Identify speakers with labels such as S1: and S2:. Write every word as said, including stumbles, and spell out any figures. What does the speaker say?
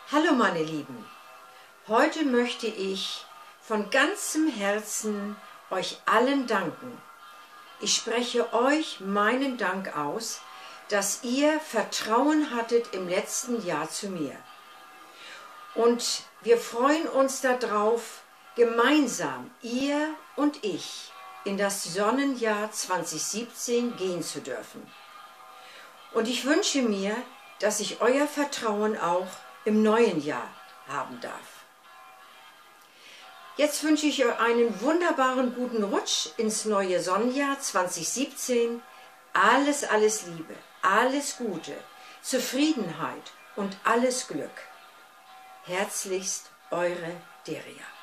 S1: Hallo meine Lieben, heute möchte ich von ganzem Herzen euch allen danken. Ich spreche euch meinen Dank aus, dass ihr Vertrauen hattet im letzten Jahr zu mir. Und wir freuen uns darauf, gemeinsam, ihr und ich, in das Sonnenjahr zweitausendsiebzehn gehen zu dürfen. Und ich wünsche mir, dass ich euer Vertrauen auch im neuen Jahr haben darf. Jetzt wünsche ich euch einen wunderbaren guten Rutsch ins neue Sonnenjahr zweitausendsiebzehn. Alles, alles Liebe, alles Gute, Zufriedenheit und alles Glück. Herzlichst, eure Deria.